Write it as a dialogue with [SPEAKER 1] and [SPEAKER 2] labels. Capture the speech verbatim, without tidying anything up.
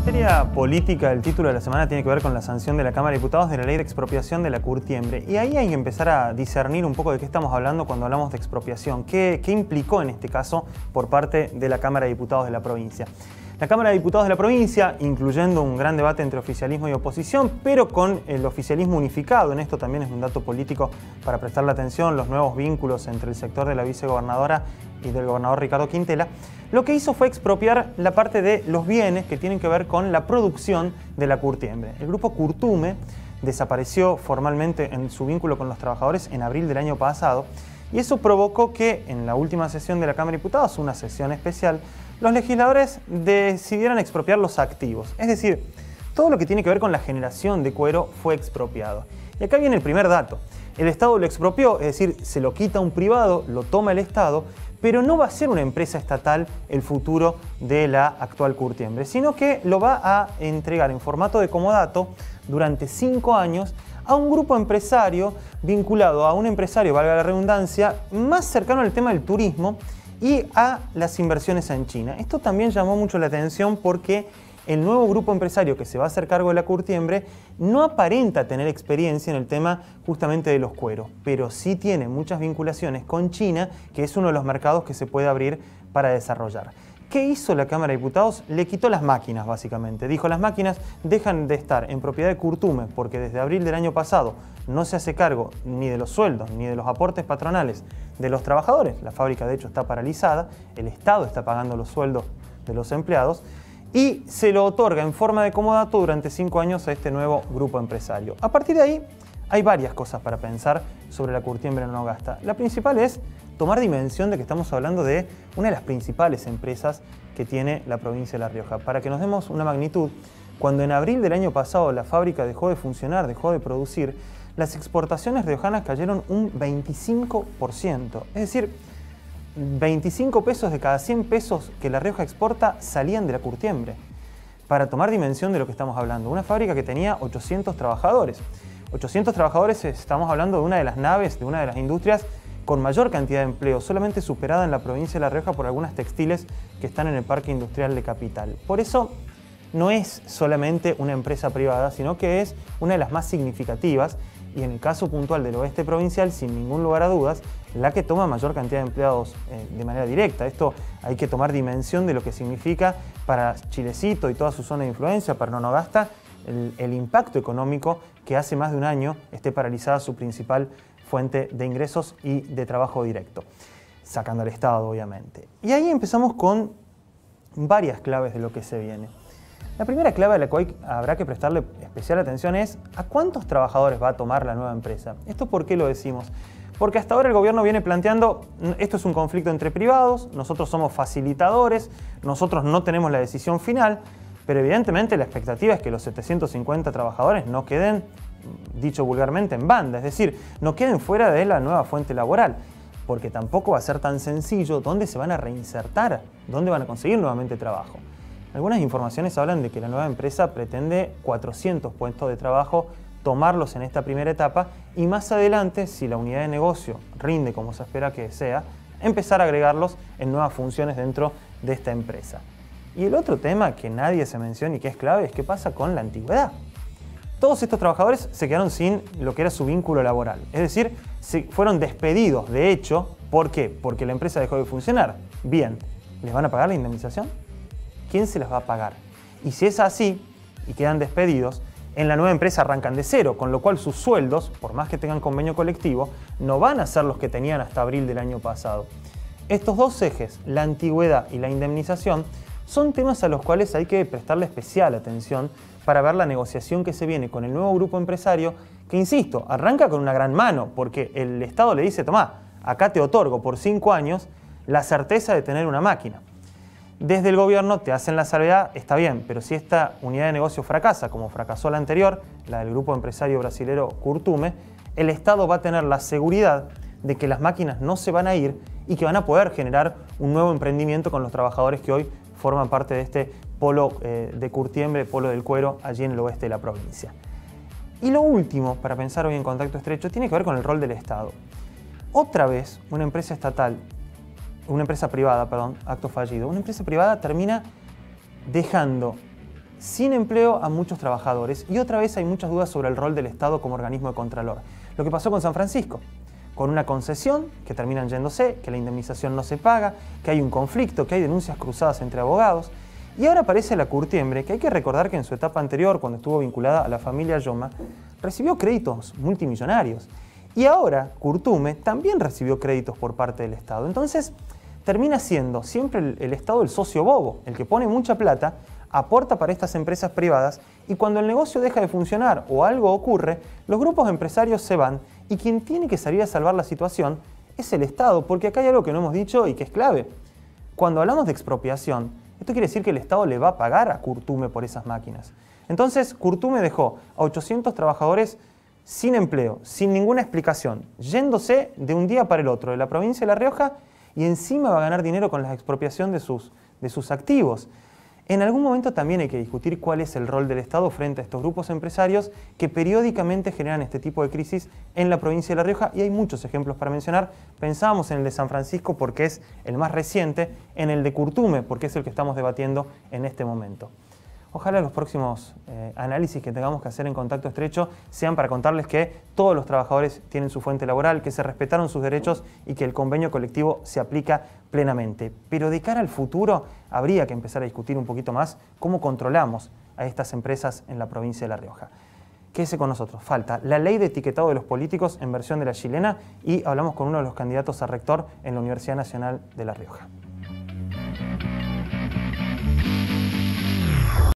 [SPEAKER 1] materia política, el título de la semana tiene que ver con la sanción de la Cámara de Diputados de la Ley de Expropiación de la curtiembre. Y ahí hay que empezar a discernir un poco de qué estamos hablando cuando hablamos de expropiación. ¿Qué, qué implicó en este caso por parte de la Cámara de Diputados de la provincia? La Cámara de Diputados de la provincia, incluyendo un gran debate entre oficialismo y oposición, pero con el oficialismo unificado, en esto también es un dato político para prestarle atención, los nuevos vínculos entre el sector de la vicegobernadora y del gobernador Ricardo Quintela, lo que hizo fue expropiar la parte de los bienes que tienen que ver con la producción de la curtiembre. El grupo Curtume desapareció formalmente en su vínculo con los trabajadores en abril del año pasado y eso provocó que en la última sesión de la Cámara de Diputados, una sesión especial, los legisladores decidieran expropiar los activos. Es decir, todo lo que tiene que ver con la generación de cuero fue expropiado. Y acá viene el primer dato. El Estado lo expropió, es decir, se lo quita a un privado, lo toma el Estado, pero no va a ser una empresa estatal el futuro de la actual curtiembre, sino que lo va a entregar en formato de comodato durante cinco años a un grupo empresario vinculado a un empresario, valga la redundancia, más cercano al tema del turismo y a las inversiones en China. Esto también llamó mucho la atención porque el nuevo grupo empresario que se va a hacer cargo de la curtiembre no aparenta tener experiencia en el tema justamente de los cueros, pero sí tiene muchas vinculaciones con China, que es uno de los mercados que se puede abrir para desarrollar. ¿Qué hizo la Cámara de Diputados? Le quitó las máquinas, básicamente. Dijo, las máquinas dejan de estar en propiedad de Curtume, porque desde abril del año pasado no se hace cargo ni de los sueldos, ni de los aportes patronales de los trabajadores. La fábrica, de hecho, está paralizada. El Estado está pagando los sueldos de los empleados. Y se lo otorga en forma de comodato durante cinco años a este nuevo grupo empresario. A partir de ahí, hay varias cosas para pensar sobre la curtiembre en Nogasta. La principal es tomar dimensión de que estamos hablando de una de las principales empresas que tiene la provincia de La Rioja. Para que nos demos una magnitud, cuando en abril del año pasado la fábrica dejó de funcionar, dejó de producir, las exportaciones riojanas cayeron un veinticinco por ciento. Es decir, veinticinco pesos de cada cien pesos que La Rioja exporta salían de la curtiembre. Para tomar dimensión de lo que estamos hablando, una fábrica que tenía ochocientos trabajadores. ochocientos trabajadores, estamos hablando de una de las naves, de una de las industrias con mayor cantidad de empleo, solamente superada en la provincia de La Rioja por algunas textiles que están en el Parque Industrial de Capital. Por eso no es solamente una empresa privada, sino que es una de las más significativas y en el caso puntual del oeste provincial, sin ningún lugar a dudas, la que toma mayor cantidad de empleados eh, de manera directa. Esto hay que tomar dimensión de lo que significa para Chilecito y toda su zona de influencia, para Nogasta, el, el impacto económico que hace más de un año esté paralizada su principal fuente de ingresos y de trabajo directo, sacando al Estado, obviamente. Y ahí empezamos con varias claves de lo que se viene. La primera clave a la cual habrá que prestarle especial atención es ¿a cuántos trabajadores va a tomar la nueva empresa? ¿Esto por qué lo decimos? Porque hasta ahora el gobierno viene planteando, esto es un conflicto entre privados, nosotros somos facilitadores, nosotros no tenemos la decisión final, pero evidentemente la expectativa es que los setecientos cincuenta trabajadores no queden, dicho vulgarmente, en banda, es decir, no queden fuera de la nueva fuente laboral, porque tampoco va a ser tan sencillo dónde se van a reinsertar, dónde van a conseguir nuevamente trabajo. Algunas informaciones hablan de que la nueva empresa pretende cuatrocientos puestos de trabajo tomarlos en esta primera etapa y más adelante, si la unidad de negocio rinde como se espera que sea, empezar a agregarlos en nuevas funciones dentro de esta empresa. Y el otro tema que nadie se menciona y que es clave es qué pasa con la antigüedad. Todos estos trabajadores se quedaron sin lo que era su vínculo laboral, es decir, se fueron despedidos de hecho. ¿Por qué? Porque la empresa dejó de funcionar. Bien, ¿les van a pagar la indemnización? ¿Quién se las va a pagar? Y si es así y quedan despedidos, en la nueva empresa arrancan de cero, con lo cual sus sueldos, por más que tengan convenio colectivo, no van a ser los que tenían hasta abril del año pasado. Estos dos ejes, la antigüedad y la indemnización, son temas a los cuales hay que prestarle especial atención para ver la negociación que se viene con el nuevo grupo empresario, que insisto, arranca con una gran mano, porque el Estado le dice, tomá, acá te otorgo por cinco años la certeza de tener una máquina. Desde el gobierno te hacen la salvedad, está bien, pero si esta unidad de negocio fracasa, como fracasó la anterior, la del grupo empresario brasilero Curtume, el Estado va a tener la seguridad de que las máquinas no se van a ir y que van a poder generar un nuevo emprendimiento con los trabajadores que hoy forman parte de este polo eh, de curtiembre, polo del cuero, allí en el oeste de la provincia. Y lo último, para pensar hoy en contacto estrecho, tiene que ver con el rol del Estado. Otra vez, una empresa estatal, una empresa privada, perdón, acto fallido, una empresa privada termina dejando sin empleo a muchos trabajadores. Y otra vez hay muchas dudas sobre el rol del Estado como organismo de contralor. Lo que pasó con San Francisco, con una concesión que terminan yéndose, que la indemnización no se paga, que hay un conflicto, que hay denuncias cruzadas entre abogados. Y ahora aparece la Curtiembre, que hay que recordar que en su etapa anterior, cuando estuvo vinculada a la familia Yoma, recibió créditos multimillonarios. Y ahora Curtume también recibió créditos por parte del Estado. Entonces termina siendo siempre el, el Estado el socio bobo, el que pone mucha plata, aporta para estas empresas privadas y cuando el negocio deja de funcionar o algo ocurre, los grupos empresarios se van y quien tiene que salir a salvar la situación es el Estado, porque acá hay algo que no hemos dicho y que es clave. Cuando hablamos de expropiación, esto quiere decir que el Estado le va a pagar a Curtume por esas máquinas. Entonces, Curtume dejó a ochocientos trabajadores sin empleo, sin ninguna explicación, yéndose de un día para el otro de la provincia de La Rioja y encima va a ganar dinero con la expropiación de sus, de sus activos. En algún momento también hay que discutir cuál es el rol del Estado frente a estos grupos empresarios que periódicamente generan este tipo de crisis en la provincia de La Rioja y hay muchos ejemplos para mencionar. Pensábamos en el de San Francisco porque es el más reciente, en el de Curtume porque es el que estamos debatiendo en este momento. Ojalá los próximos eh, análisis que tengamos que hacer en Contacto Estrecho sean para contarles que todos los trabajadores tienen su fuente laboral, que se respetaron sus derechos y que el convenio colectivo se aplica plenamente. Pero de cara al futuro habría que empezar a discutir un poquito más cómo controlamos a estas empresas en la provincia de La Rioja. Quédese con nosotros. Falta la ley de etiquetado de los políticos en versión de la chilena y hablamos con uno de los candidatos a rector en la Universidad Nacional de La Rioja.